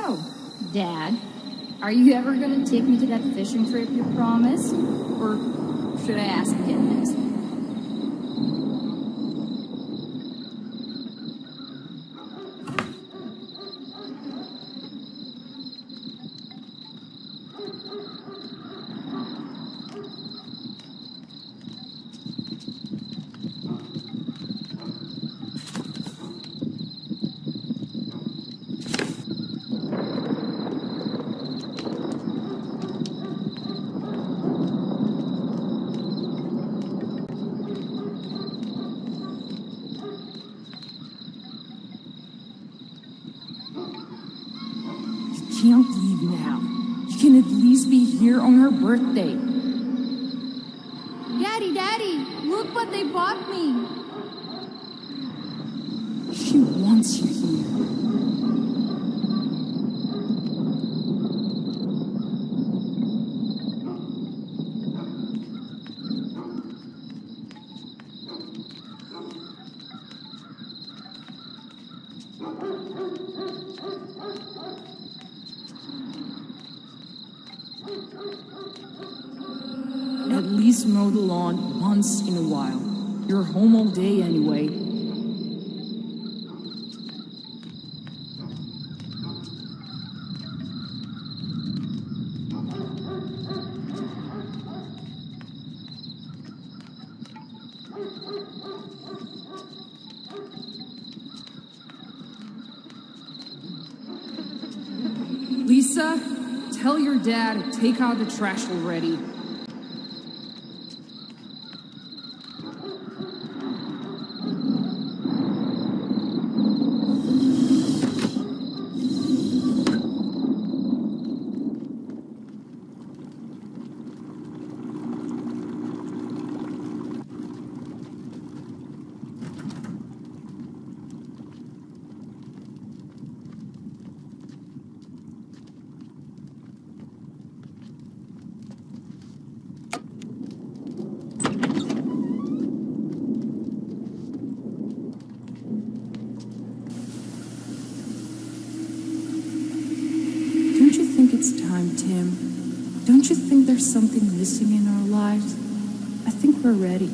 So, Dad, are you ever gonna take me to that fishing trip you promised? Or should I ask again next week? Can't leave now. You can at least be here on her birthday. Daddy, look what they bought me! She wants you here. At least mow the lawn once in a while. You're home all day anyway. Lisa, tell your dad to take out the trash already. Don't you think it's time, Tim? Don't you think there's something missing in our lives? I think we're ready.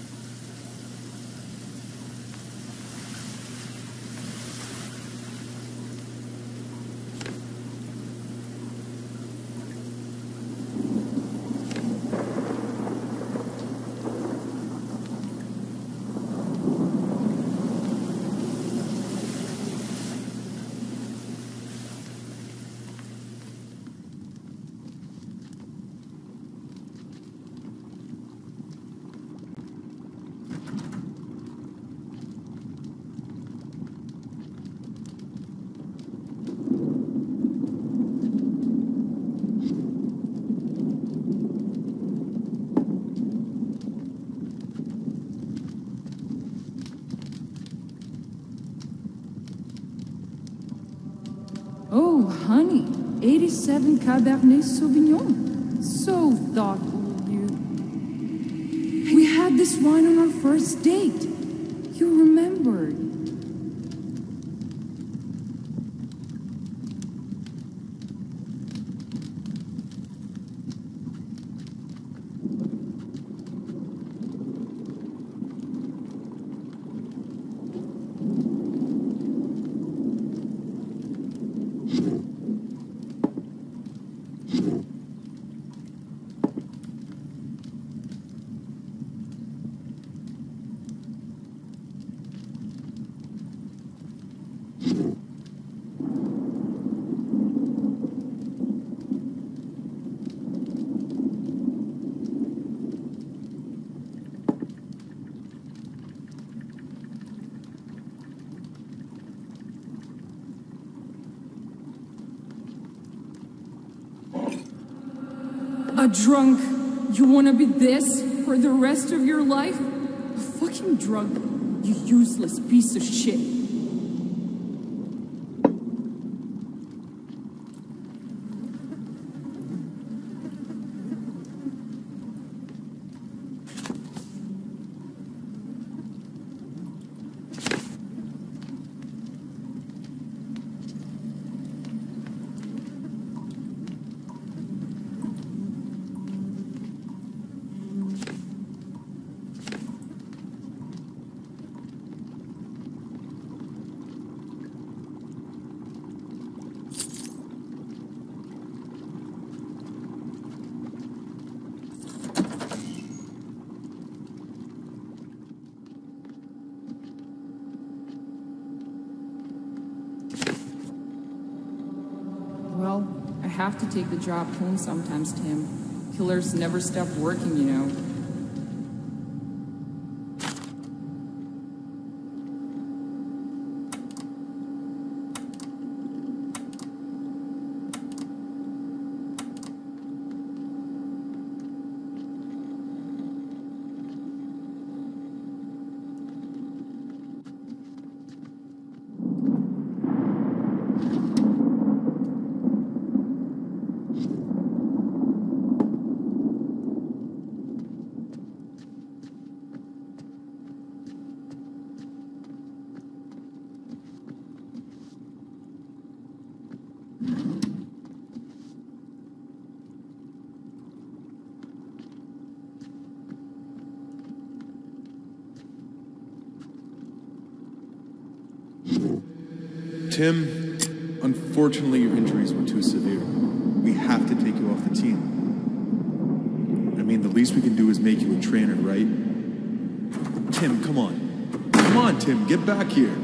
Oh, honey, 87 Cabernet Sauvignon. So thoughtful of you. We had this wine on our first date. You remembered. A drunk? You wanna be this for the rest of your life? A fucking drunk, you useless piece of shit. Well, I have to take the job home sometimes, Tim. Killers never stop working, you know. Tim, unfortunately your injuries were too severe. We have to take you off the team. I mean, the least we can do is make you a trainer, right? Tim, come on. Come on, Tim, get back here.